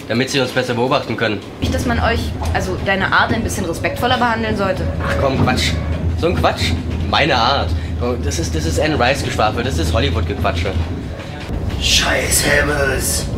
damit sie uns besser beobachten können. Nicht, dass man euch, also deine Art, ein bisschen respektvoller behandeln sollte. Ach komm, Quatsch. So ein Quatsch. Meine Art. Das ist Anne Rice-Geschwafel, das ist Hollywood-Gequatsche. Scheiß Helmers!